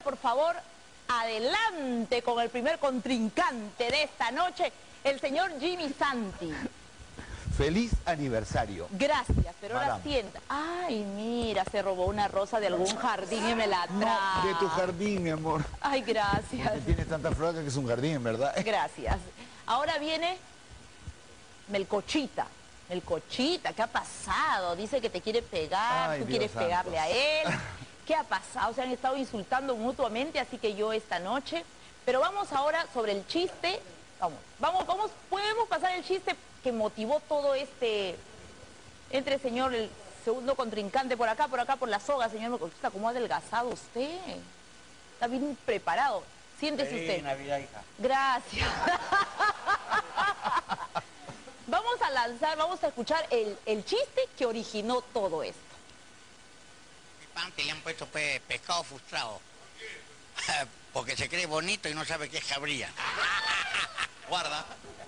por favor, adelante con el primer contrincante de esta noche, el señor Jimmy Santi. Feliz aniversario. Gracias, pero ahora Madame. sienta. Ay, mira, se robó una rosa de algún jardín y me la trae. No, de tu jardín, mi amor. Ay, gracias. Porque tienes tanta flora que es un jardín, ¿verdad? Gracias. Ahora viene Melcochita. Melcochita, ¿qué ha pasado? Dice que te quiere pegar, Ay, tú Dios quieres santo. pegarle a él. ¿Qué ha pasado? Se han estado insultando mutuamente, así que yo esta noche. Pero vamos ahora sobre el chiste. Vamos, podemos pasar el chiste que motivó todo este... Entre el señor, el segundo contrincante, por acá, por la soga, señor Melcochita, ¿cómo ha adelgazado usted? Está bien preparado. Siéntese Feliz usted. Navidad, hija. Gracias. Vamos a escuchar el chiste que originó todo esto. Mi Panty le han puesto pescado frustrado. Porque se cree bonito y no sabe qué es cabría. Guarda.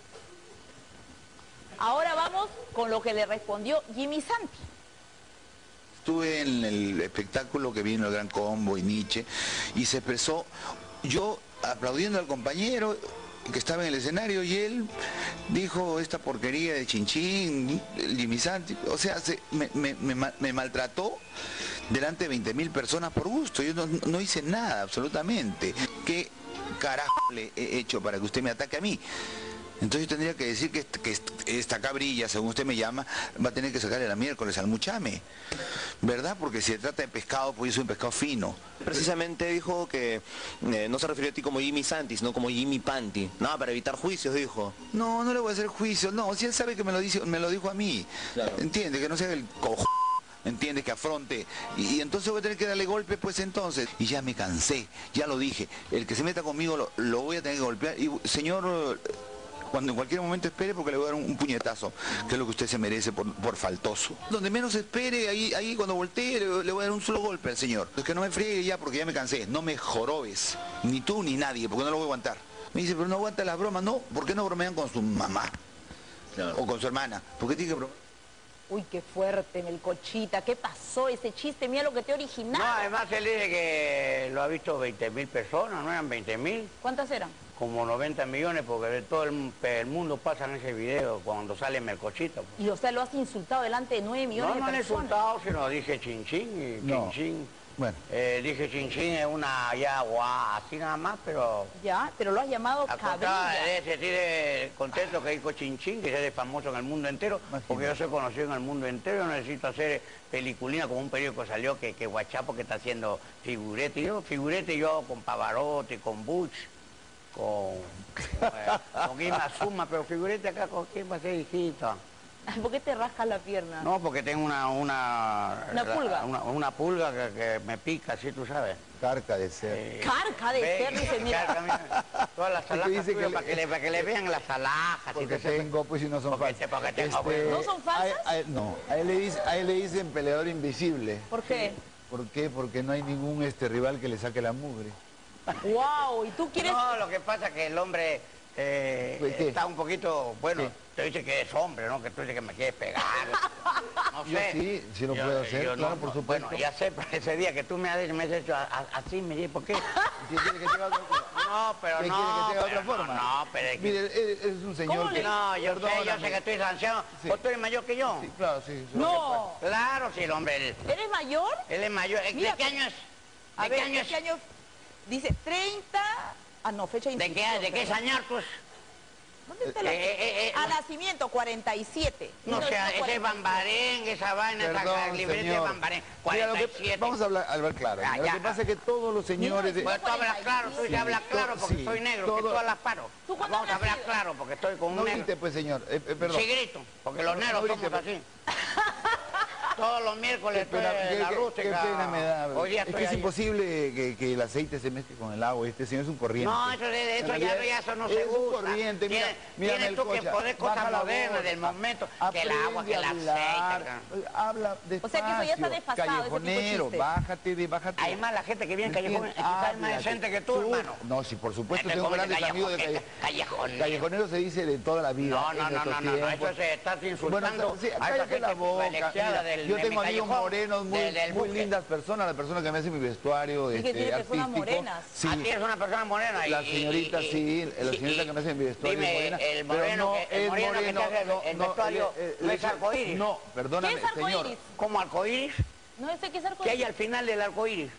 Ahora vamos con lo que le respondió Jimmy Santi. Estuve en el espectáculo que vino el Gran Combo y Nietzsche y se expresó, yo aplaudiendo al compañero que estaba en el escenario y él dijo esta porquería de Chinchín, el Jimmy Santi, o sea, me maltrató delante de 20.000 personas por gusto, yo no hice nada absolutamente. ¿Qué carajo le he hecho para que usted me ataque a mí? Entonces yo tendría que decir que esta cabrilla, según usted me llama, va a tener que sacarle la miércoles al muchame, ¿verdad? Porque si se trata de pescado, pues yo soy un pescado fino. Precisamente dijo que no se refirió a ti como Jimmy Santi, sino como Jimmy Panty. No, para evitar juicios, dijo. No, no le voy a hacer juicio, no, si él sabe que me lo dijo a mí. Claro. Entiende, que no sea el cojo. Entiende, que afronte, y entonces voy a tener que darle golpe, pues entonces, y ya me cansé, ya lo dije, el que se meta conmigo lo voy a tener que golpear, y señor, cuando en cualquier momento espere, porque le voy a dar un puñetazo, que es lo que usted se merece por faltoso. Donde menos espere, ahí cuando voltee, le voy a dar un solo golpe al señor. Es que no me friegue ya, porque ya me cansé, no me jorobes, ni tú ni nadie, porque no lo voy a aguantar. Me dice, pero no aguanta las bromas, no, ¿por qué no bromean con su mamá? Claro. O con su hermana, ¿por qué tiene que bromear? Uy, qué fuerte, Melcochita. ¿Qué pasó ese chiste? Mira lo que te originó. No, además él dice que lo ha visto 20.000 personas, ¿no eran 20.000? ¿Cuántas eran? Como 90 millones, porque de todo el mundo pasan ese video cuando sale Melcochita. Pues. Y o sea, lo has insultado delante de 9 millones No, de no le he personas. insultado, sino dije chinchín y No. chinchín. Bueno. Dije chinchín es una ya guau, así nada más, pero... Ya, pero lo has llamado Al contrario, cabrilla. se siente contento que dijo chinchín, que se hace famoso en el mundo entero, porque yo soy conocido en el mundo entero, no necesito hacer peliculina como un periódico salió que Guachapo que está haciendo figurete. Yo hago con Pavarotti, con Butch, con Ima Suma, pero figurete acá con quién va a ser, hijito. ¿Por qué te rascas la pierna? No, porque tengo una pulga. Una pulga que me pica, ¿sí tú sabes? Carca de ser. Carca de ser, dice, mira. Todas las alhajas dice tuyas, que para que le vean las alhajas. Porque tengo, pues, y no son falsas. Porque tengo, pues. ¿No son falsas? No, a él le dicen peleador invisible. ¿Por qué? ¿Por qué? Porque no hay ningún rival que le saque la mugre. Wow, ¿y tú quieres...? No, lo que pasa es que el hombre ¿Qué? está un poquito, bueno, ¿Qué? te dice que es hombre, ¿no? Que tú dices que me quieres pegar. No Yo sé. sí lo puedo hacer, yo claro, por supuesto. Bueno, ya sé, pero ese día que tú me has hecho así, me dije, ¿por qué? ¿Qué quiere que te haga otra cosa? No, pero ¿Qué no. quiere que te haga otra pero forma? No, pero es que... Mire, es un señor ¿Cómo que... le- No, yo sé Perdóname. que estoy anciano. Sí. ¿Vos tú eres mayor que yo? Sí, claro, sí. No. Claro, sí, el hombre, ¿Eres mayor? él es mayor. Mira, ¿De qué año es? A ¿De ver, qué año ¿de es? qué año? Dice 30... Ah, no, fecha de ¿De inscripción. qué es añar, pues? ¿Dónde está la... A nacimiento, 47. No, o sea, 1947. ese bambarén, esa vaina, esa Perdón, libreta de señor. bambarén, Mira, 47. vamos a hablar claro. Ah, Lo ya. que pasa es que todos los señores... No, Pues tú hablas claro, tú ya hablas claro porque sí, soy negro, que todo- tú hablas paro. ¿Tú cuándo Vamos a has hablar nacido? claro porque estoy con No un negro. grite, pues, señor. Perdón. Sí grito, porque los negros no grite, somos así. Todos los miércoles estoy Espera, en la qué rústica. pena me da. Hoy día Es estoy que es ahí. imposible que el aceite se mezcle con el agua. Este señor es un corriente. No, eso En realidad, eso no se es un usa. corriente. Mira, Tienes tú que Melcocha, poner baja cosas la modernas voz, del momento, que el aprende agua, que el a hablar, aceite. Habla despacio. O sea que eso ya está desfasado, ese tipo de Callejonero, chiste. bájate. Hay más la gente que viene en Callejón, ¿Entiendes? quizás es más Háblate. decente que tú, hermano. No, sí, por supuesto, Este tengo come grandes callejón, amigos de callejonero. Callejonero se dice de toda la vida. No, en no, nuestros eso tiempos. se estás insultando Bueno, sí, a esa cállate gente la boca. privilegiada Mira, Yo mi tengo amigos callejón, morenos, del muy buque. lindas personas, las personas que me hacen mi vestuario Y que tiene personas artístico. morenas. Sí. Ah, tienes una persona morena. La señorita, sí, la señorita que me hace mi vestuario dime, es morena. el pero moreno no que- el es moreno que moreno, te hace el vestuario no es arcoíris. No, perdóname, ¿Qué es señor. arcoíris? ¿Cómo arcoíris? No sé qué es ¿Qué hay arcoíris. al final del arcoíris?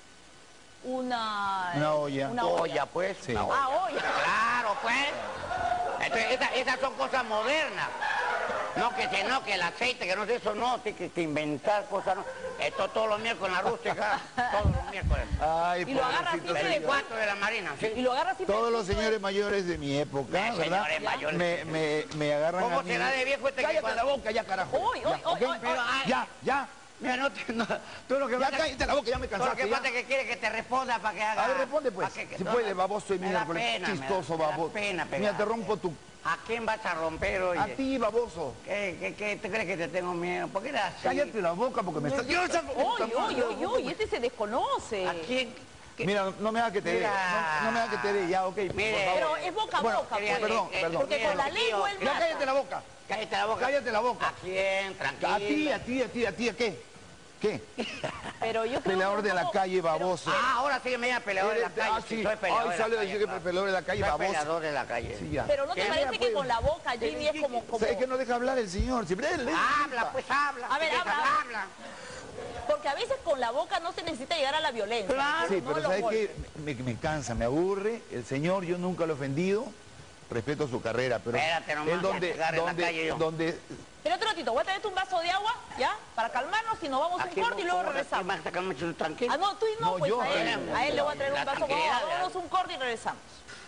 Una olla. Una Olla, pues. Sí. Una olla. Ah, olla. Claro, pues. Entonces, esas son cosas modernas. No, que el aceite, que no sé, eso no, tiene que inventar cosas, no. Esto todos los miércoles en la rústica, todos los miércoles. Ay, Y lo agarra así, pobrecito se le señor. 24 de la Marina, ¿sí? Y lo agarra así. Todos los preciso, señores mayores de mi época, Señores ¿verdad? mayores. Me agarran ¿Cómo a mí. será de viejo este que Cállate cuando- la boca ya, carajo. Uy, Ya, uy, ¿ok? uy, uy, Pero, ay, Ya. Mira, tú lo que Ya pasa- cállate la boca, ya me tú lo cansaste. que ya. pasa es que quiere que te responda para que haga... A ver, responde pues. para que- Si no, puede, baboso y me da miércoles. pena, Chistoso, me da baboso. pena Mira, pegar. te rompo tu... ¿A quién vas a romper, oye? A ti, baboso. ¿Qué te crees que te tengo miedo? ¿Por qué eres así? Cállate la boca porque me estás... Este se desconoce. ¿A quién? Mira, no me hagas que te dé. Mira. No me hagas que te dé, ya, ok. por Mire. favor. Pero es boca a Bueno, boca, quería- pues. perdón. Porque con la lengua él Ya mata. cállate la boca. Cállate la boca. Cállate la boca. ¿A quién? Tranquilo. A ti, ¿a qué? ¿Qué? Pero yo creo Peleador que de la como- calle, baboso. Ah, ahora sí que me llama peleador de la calle. sí. Soy peleador Ay, de sale la a decir calle, que peleador de la calle, Soy baboso. peleador de la calle. Sí, ya. Pero ¿no te ¿Qué? parece Mira, que pues. con la boca Jimmy es como... ¿Sabes que no deja hablar el señor? Siempre él. Habla, pues habla. A ver, ¿Qué habla. quieres? Habla. Porque a veces con la boca no se necesita llegar a la violencia. Claro. Sí, no pero los ¿sabes golpes. qué? Me cansa, me aburre. El señor, yo nunca lo he ofendido. Respeto su carrera, pero Espérate nomás, él donde, ya te agarre en la calle yo. donde Pero otro ratito, voy a traerte un vaso de agua, ¿ya? Para calmarnos y nos vamos a un Aquí corte y luego aquí regresamos. vas a sacarme tranquilo. Ah, no, tú no, No, pues yo, a él le voy a traer la un vaso. tranquilidad, Vámonos un corte y regresamos.